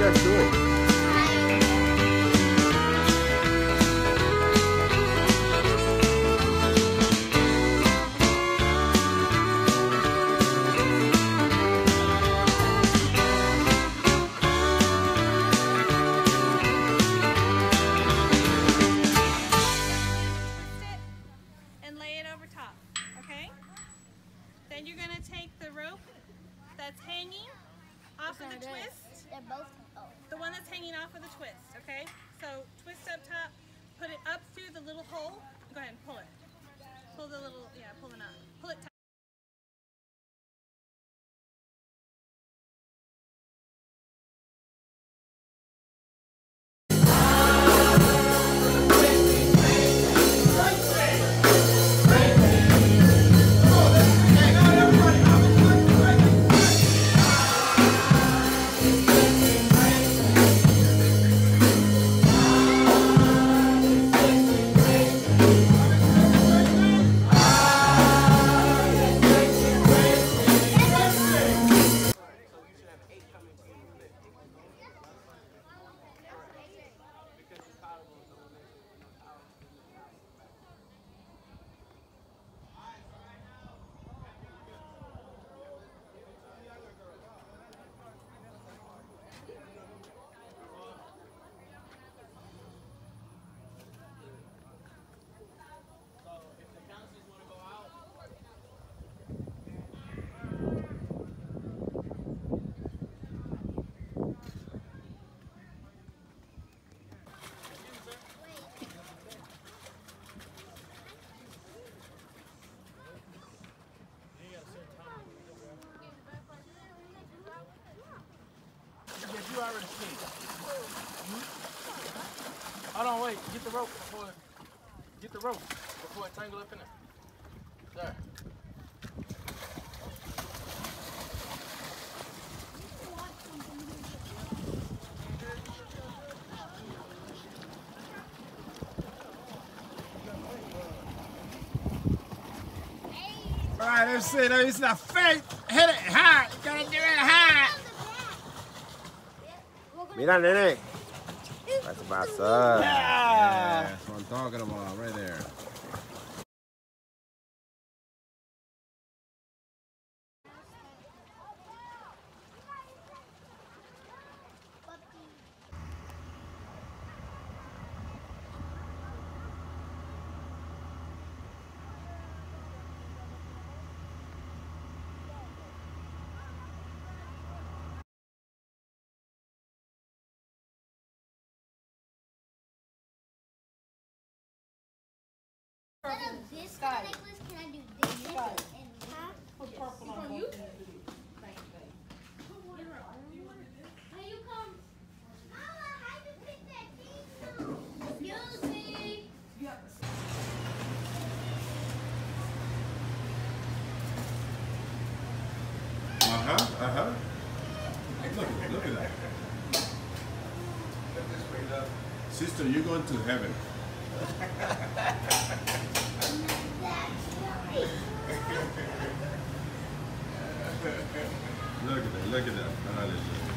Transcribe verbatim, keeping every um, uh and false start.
let's do it. Then you're going to take the rope that's hanging off of the twist. They're both. Oh. The one that's hanging off of the twist, okay? So twist up top, put it up through the little hole. Go ahead and pull it. Pull the little, yeah, pull the knot. Pull it tight. You already seen it. Hmm? Hold on, wait. Get the rope before it, get the rope before it tangle up in there. There. All right, let's see. It's the fake. Hit it high. You gotta do it high. Mira, nene. That's my son. Yeah. That's what I'm talking about right there. Instead of this kind of necklace, can I do this and huh? Put purple on both. Hey, you come. Mama, how you pick that thing? Excuse me. Uh-huh, uh-huh. Hey, look at that, look at that. Sister, you're going to heaven. Look at that, look at that.